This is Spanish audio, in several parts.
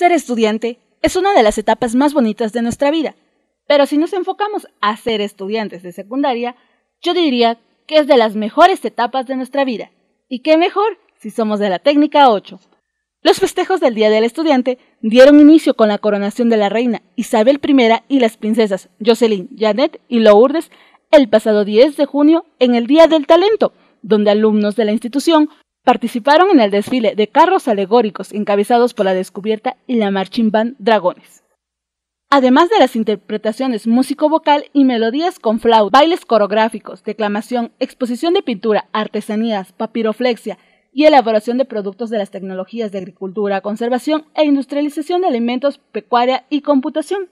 Ser estudiante es una de las etapas más bonitas de nuestra vida, pero si nos enfocamos a ser estudiantes de secundaria, yo diría que es de las mejores etapas de nuestra vida. ¿Y qué mejor si somos de la técnica 8? Los festejos del Día del Estudiante dieron inicio con la coronación de la reina Isabel I y las princesas Jocelyn, Janet y Lourdes el pasado 10 de junio en el Día del Talento, donde alumnos de la institución participaron en el desfile de carros alegóricos encabezados por La Descubierta y la Marching Band Dragones. Además de las interpretaciones músico-vocal y melodías con flauta, bailes coreográficos, declamación, exposición de pintura, artesanías, papiroflexia y elaboración de productos de las tecnologías de agricultura, conservación e industrialización de alimentos, pecuaria y computación.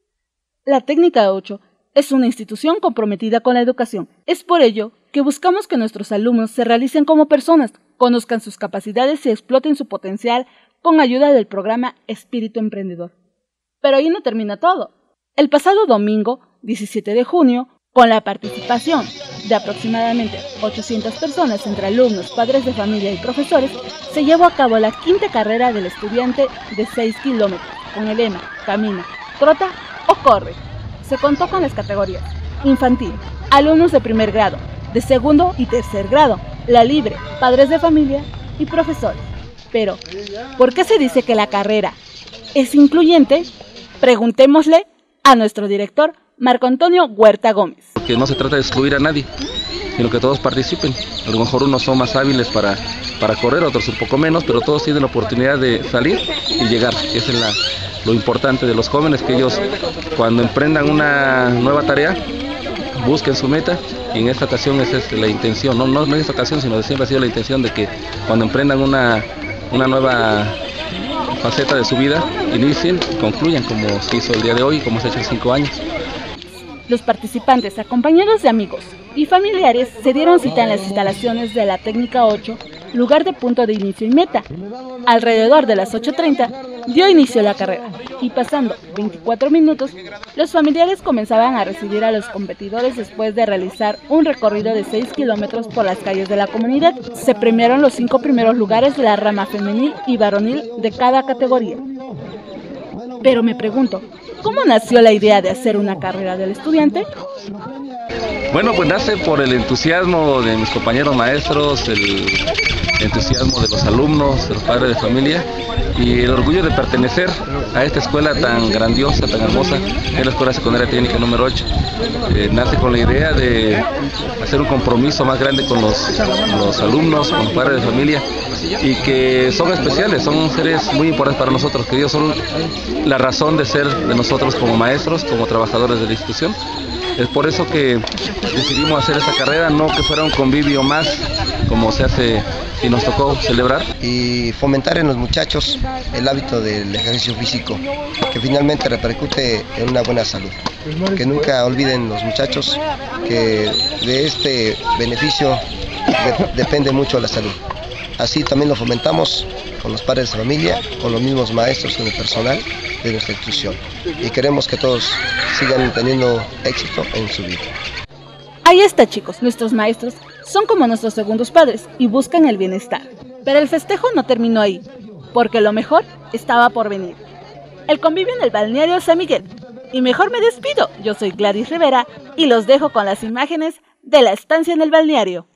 La Técnica 8 es una institución comprometida con la educación. Es por ello que buscamos que nuestros alumnos se realicen como personas, conozcan sus capacidades y exploten su potencial con ayuda del programa Espíritu Emprendedor. Pero ahí no termina todo. El pasado domingo, 17 de junio, con la participación de aproximadamente 800 personas entre alumnos, padres de familia y profesores, se llevó a cabo la quinta carrera del estudiante de 6 kilómetros, con el lema Camina, Trota o Corre. Se contó con las categorías infantil, alumnos de primer grado, de segundo y tercer grado, la libre, padres de familia y profesores. Pero, ¿por qué se dice que la carrera es incluyente? Preguntémosle a nuestro director, Marco Antonio Huerta Gómez. Porque no se trata de excluir a nadie, sino que todos participen. A lo mejor unos son más hábiles para correr, otros un poco menos, pero todos tienen la oportunidad de salir y llegar. Esa es lo importante de los jóvenes, que ellos cuando emprendan una nueva tarea, busquen su meta, y en esta ocasión esa es la intención, no en esta ocasión, sino de siempre ha sido la intención de que cuando emprendan una nueva faceta de su vida, inicien y concluyan como se hizo el día de hoy, como se ha hecho en 5 años. Los participantes, acompañados de amigos y familiares, se dieron cita en las instalaciones de la Técnica 8, lugar de punto de inicio y meta. Alrededor de las 8:30 dio inicio la carrera y pasando 24 minutos, los familiares comenzaban a recibir a los competidores después de realizar un recorrido de 6 kilómetros por las calles de la comunidad. Se premiaron los 5 primeros lugares de la rama femenil y varonil de cada categoría. Pero me pregunto, ¿cómo nació la idea de hacer una carrera del estudiante? Bueno, pues nace por el entusiasmo de mis compañeros maestros, el entusiasmo de los alumnos, de los padres de familia y el orgullo de pertenecer a esta escuela tan grandiosa, tan hermosa, es la Escuela Secundaria Técnica número 8. Nace con la idea de hacer un compromiso más grande con los alumnos, con los padres de familia, y que son especiales, son seres muy importantes para nosotros, que ellos son la razón de ser de nosotros como maestros, como trabajadores de la institución. Es por eso que decidimos hacer esta carrera, no que fuera un convivio más, como se hace y nos tocó celebrar. Y fomentar en los muchachos el hábito del ejercicio físico, que finalmente repercute en una buena salud. Que nunca olviden los muchachos que de este beneficio depende mucho la salud. Así también lo fomentamos con los padres de familia, con los mismos maestros, con el personal de nuestra institución. Y queremos que todos sigan teniendo éxito en su vida. Ahí está, chicos, nuestros maestros son como nuestros segundos padres y buscan el bienestar. Pero el festejo no terminó ahí, porque lo mejor estaba por venir. El convivio en el balneario San Miguel. Y mejor me despido, yo soy Gladys Rivera y los dejo con las imágenes de la estancia en el balneario.